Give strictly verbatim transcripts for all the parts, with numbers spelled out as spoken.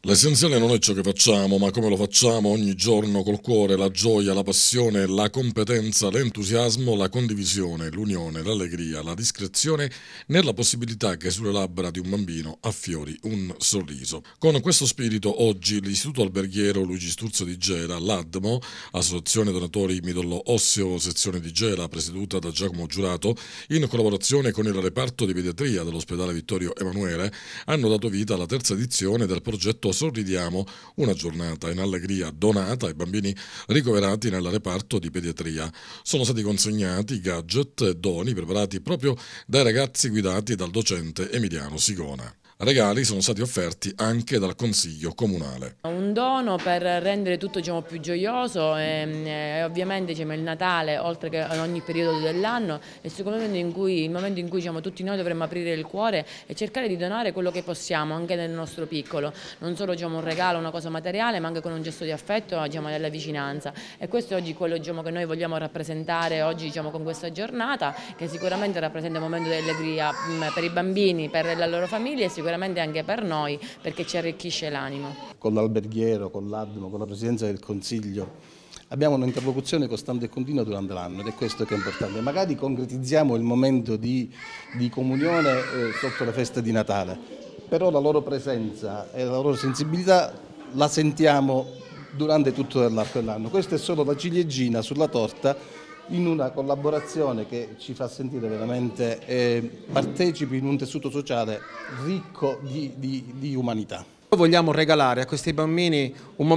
L'essenziale non è ciò che facciamo, ma come lo facciamo ogni giorno col cuore, la gioia, la passione, la competenza, l'entusiasmo, la condivisione, l'unione, l'allegria, la discrezione, nella possibilità che sulle labbra di un bambino affiori un sorriso. Con questo spirito oggi l'Istituto Alberghiero Luigi Sturzo di Gela, l'A D M O, Associazione Donatori Midollo Osseo, sezione di Gela, presieduta da Giacomo Giurato, in collaborazione con il reparto di pediatria dell'ospedale Vittorio Emanuele, hanno dato vita alla terza edizione del progetto Sorridiamo, una giornata in allegria donata ai bambini ricoverati nel reparto di pediatria. Sono stati consegnati gadget e doni preparati proprio dai ragazzi guidati dal docente Emiliano Sigona. Regali sono stati offerti anche dal Consiglio Comunale. Un dono per rendere tutto diciamo, più gioioso e, e ovviamente diciamo, il Natale, oltre che in ogni periodo dell'anno, è il momento in cui, il momento in cui diciamo, tutti noi dovremmo aprire il cuore e cercare di donare quello che possiamo, anche nel nostro piccolo, non solo diciamo, un regalo, una cosa materiale, ma anche con un gesto di affetto diciamo, della vicinanza. E questo è oggi quello diciamo, che noi vogliamo rappresentare oggi diciamo, con questa giornata, che sicuramente rappresenta un momento di allegria per i bambini, per la loro famiglia e sicuramente anche per noi, perché ci arricchisce l'animo. Con l'Alberghiero, con l'A D M O, con la Presidenza del Consiglio abbiamo un'interlocuzione costante e continua durante l'anno ed è questo che è importante. Magari concretizziamo il momento di, di comunione eh, sotto le feste di Natale, però la loro presenza e la loro sensibilità la sentiamo durante tutto l'arco dell'anno. Questa è solo la ciliegina sulla torta in una collaborazione che ci fa sentire veramente eh, partecipi in un tessuto sociale ricco di, di, di umanità. Vogliamo regalare a questi bambini un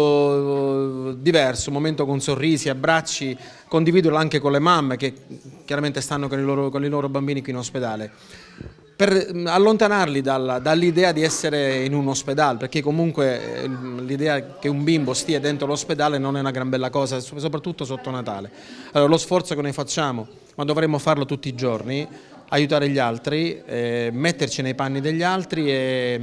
momento diverso, un momento con sorrisi, abbracci, condividerlo anche con le mamme che chiaramente stanno con i loro, con i loro bambini qui in ospedale, per allontanarli dall'idea di essere in un ospedale, perché comunque l'idea che un bimbo stia dentro l'ospedale non è una gran bella cosa, soprattutto sotto Natale. Allora, lo sforzo che noi facciamo, ma dovremmo farlo tutti i giorni, aiutare gli altri, eh, metterci nei panni degli altri e,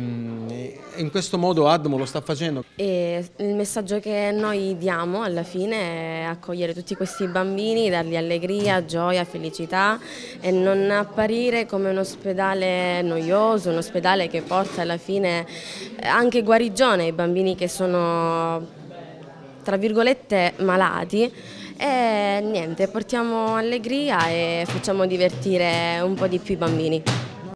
e in questo modo A D M O lo sta facendo. E il messaggio che noi diamo alla fine è accogliere tutti questi bambini, dargli allegria, gioia, felicità e non apparire come un ospedale noioso, un ospedale che porta alla fine anche guarigione ai bambini che sono tra virgolette malati. E niente, portiamo allegria e facciamo divertire un po' di più i bambini.